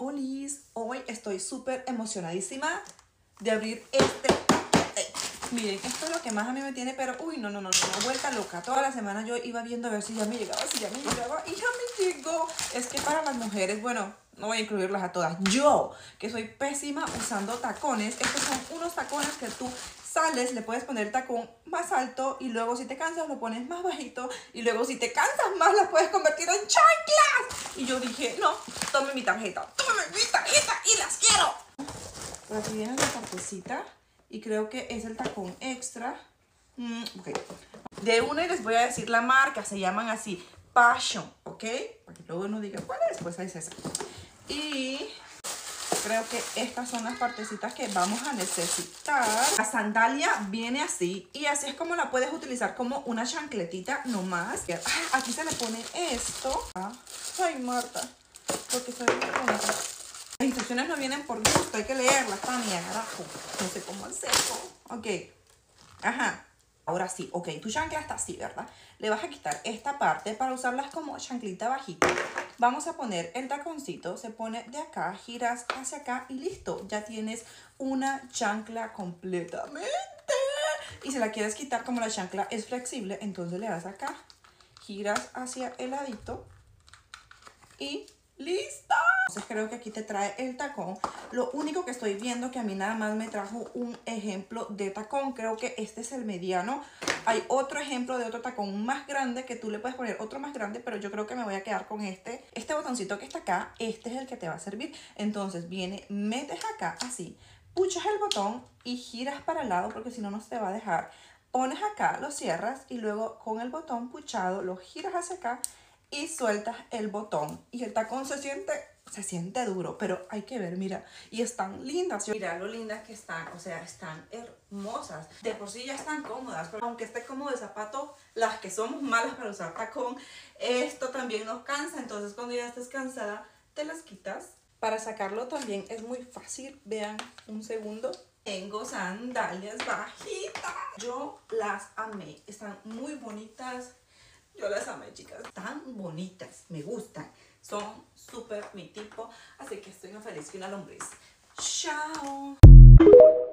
Olis, hoy estoy súper emocionadísima de abrir este paquete. Miren, esto es lo que más a mí me tiene, pero uy, no, vuelta loca. Toda la semana yo iba viendo a ver si ya me llegaba, y ya me llegó. Es que para las mujeres, bueno, no voy a incluirlas a todas. Yo, que soy pésima usando tacones, estos son unos tacones que tú sales, le puedes poner el tacón más alto y luego si te cansas lo pones más bajito y luego si te cansas más las puedes convertir en chanclas. Y yo dije, no, tome mi tarjeta y las quiero. Por aquí viene la partecita y creo que es el tacón extra. Okay. De una y les voy a decir la marca, se llaman así, Passion, ¿ok? Para que luego no digan cuál es, pues ahí es esa. Y creo que estas son las partecitas que vamos a necesitar. La sandalia viene así y así es como la puedes utilizar como una chancletita nomás. Aquí se le pone esto. Ay, Marta, porque soy muy tonta. Las instrucciones no vienen por gusto, hay que leerlas, Tania, carajo. No sé cómo hacerlo. Ok, ajá. Ahora sí, ok, tu chancla está así, ¿verdad? Le vas a quitar esta parte para usarlas como chanclita bajita. Vamos a poner el taconcito, se pone de acá, giras hacia acá y listo. Ya tienes una chancla completamente. Y si la quieres quitar, como la chancla es flexible, entonces le das acá, giras hacia el ladito y ¡listo! Entonces creo que aquí te trae el tacón. Lo único que estoy viendo que a mí nada más me trajo un ejemplo de tacón. Creo que este es el mediano. Hay otro ejemplo de otro tacón más grande que tú le puedes poner otro más grande, pero yo creo que me voy a quedar con este. Este botoncito que está acá, este es el que te va a servir. Entonces viene, metes acá así, puchas el botón y giras para el lado porque si no, no se te va a dejar. Pones acá, lo cierras y luego con el botón puchado lo giras hacia acá y sueltas el botón y el tacón se siente duro, pero hay que ver, mira, y están lindas. Mira lo lindas que están, o sea, están hermosas. De por sí ya están cómodas, pero aunque esté cómodo de zapato, las que somos malas para usar tacón, esto también nos cansa. Entonces cuando ya estés cansada, te las quitas. Para sacarlo también es muy fácil, vean, un segundo. Tengo sandalias bajitas. Yo las amé, están muy bonitas. Yo las amé, chicas. Tan bonitas, me gustan. Son súper mi tipo. Así que estoy más feliz que una lombriz. ¡Chao!